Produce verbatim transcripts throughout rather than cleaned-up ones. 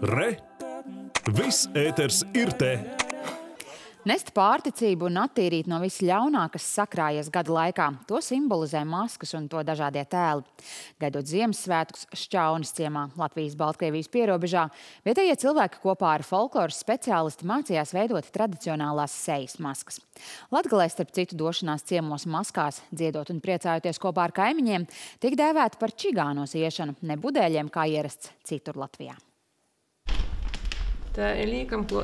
Re! Viss ēters ir te! Nest pārticību un attīrīt no viss ļaunā, kas sakrājies gada laikā. To simbolizē maskas un to dažādie tēli. Gaidot Ziemassvētkus Šķaunes ciemā, Latvijas-Baltkrievijas pierobežā, vietējie cilvēki kopā ar folkloras speciālisti mācījās veidot tradicionālās sejas maskas. Latgalē, starp citu, došanās ciemos maskās, dziedot un priecājoties kopā ar kaimiņiem, tiek dēvēta par čigānos iešanu, ne budēļiem, kā ierasts citur Latvijā. Tā ir liekam klot.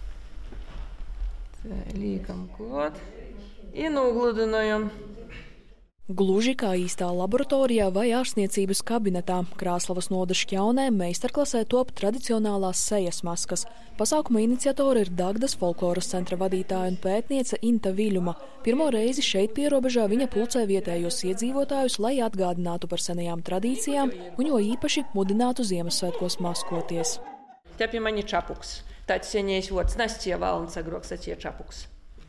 Tā liekam klāt un nogludinājam. Gluži kā īstā laboratorijā vai ārstniecības kabinetā Krāslavas noda Šķaunē meistarklasē top tradicionālās sejas maskas. Pasākuma iniciatora ir Dagdas folkloras centra vadītāja un pētniece Inta Viļuma. Pirmo reizi šeit pierobežā viņa pulcē vietējos iedzīvotājus, lai atgādinātu par senajām tradīcijām un jo īpaši mudinātu Ziemassvētkos maskoties. Te pie mani čapuks. Tāds senējs vārds Nastie valns, agrāk sacīja čapuks.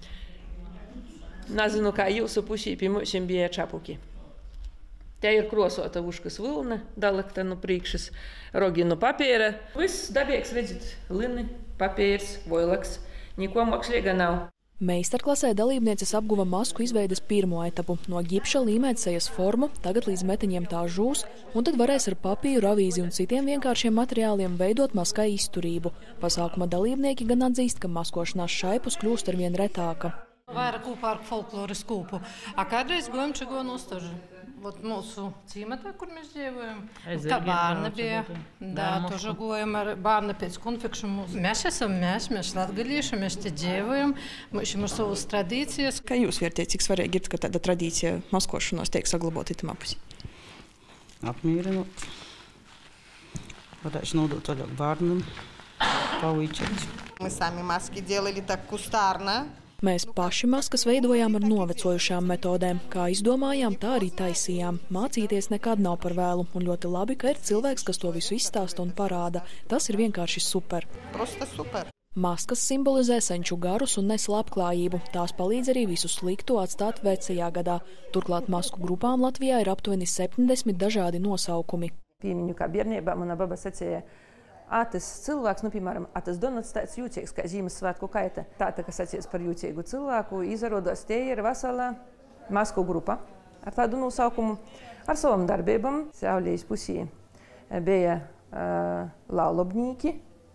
Nezinu, kā jūsu pusī pie mums bija čapuki. Te ir krosota uškas vilna, dalekta no priekšas, rogi no papīra. Viss dabīgs, redzit, lini, papīrs, voilaks, niko mākslīga nav. Meistarklasē dalībnieces apguva masku izveides pirmo etapu. No ģipša līmēt sejas formu, tagad līdz metiņiem tā žūs, un tad varēs ar papīru, avīzi un citiem vienkāršiem materiāliem veidot maskai izturību. Pasākuma dalībnieki gan atzīst, ka maskošanās šaipus kļūst arvien retāka. Vairāk kopā ar folkloras kūpu. A kādreiz gojam čigonos taži. Vot mūsu cīmatā, kur mēs dzīvojam. Tā bārna bija. Da, toža gojam ar bārna pēc konfekšu mūsu. Mēs esam mēs, mēs latgalieši, mēs te dzīvojam. Mēs ir savas tradīcijas. Kā jūs vērtējat, cik svarīgi ir, ka tāda tradīcija maskošanos tiek saglabāta itamā pusī? Apmīrinot. Varēšu nodot vaļāk bārnam, palīdzēt. Мы сами маски делали так кустарно. Mēs paši maskas veidojām ar novecojušām metodēm. Kā izdomājām, tā arī taisījām. Mācīties nekad nav par vēlu, un ļoti labi, ka ir cilvēks, kas to visu izstāsta un parāda. Tas ir vienkārši super. Просто super. Maskas simbolizē senču garus un nes labklājību. Tās palīdz arī visu sliktu atstāt vecajā gadā. Turklāt masku grupām Latvijā ir aptuveni septiņdesmit dažādi nosaukumi. Piemiņu kā bērnībā mana baba sacīja, A tas cilvēks, nu, piemēram, a tas donuts tāds jūtīgs, kā Ziemassvētku kaita. Tā, tā, kas sacīs par jūtīgu cilvēku, izrādās, te ir vesela masku grupa ar tādu nosaukumu, ar savam darbībam. Sauļejas pusī bija uh, laulobnīki,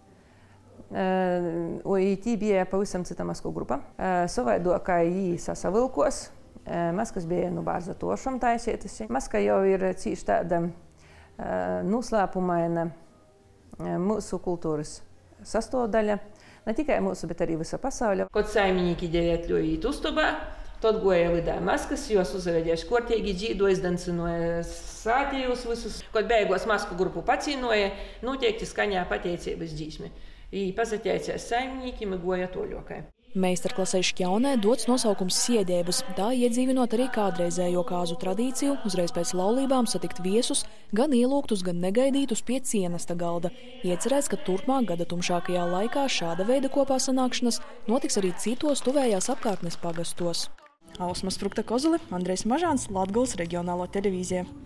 uh, un tī bija pavisam cita masku grupa. Uh, savaidokai jī sasavilkos, uh, maskas bija nu bārza tošam taisietas. Maska jau ir cīši tāda uh, noslēpumaina mūsu kultūras sastāvdaļa, ne tikai mūsu, bet arī visa pasauļa. Kad saimnieki dēļ atļaujīt uztobā, tad goja lidā maskas, jos uzvedējuši kortīgi dzīdo, izdancinoja sātījus visus. Kad beigos masku grupu pacīnoja, noteikti skaņā pateicības dzīsmi. I pasateicās saimnieki, mi goja toļokai. Meistarklasē Šķaunē dots nosaukums Siedēbas, tā iedzīvinot arī kādreizējo kāzu tradīciju, uzreiz pēc laulībām satikt viesus, gan ielūgtus, gan negaidītus pie cienesta galda. Iecerēts, ka turpmāk gada tumšākajā laikā šāda veida kopā sanākšanas notiks arī citos tuvējās apkārtnes pagastos. Ausma Sprukta Kozule, Andrejs Mažāns, Latgales reģionālo televīzija.